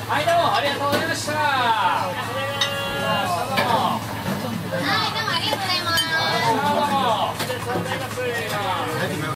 はい、どうもありがとうございました。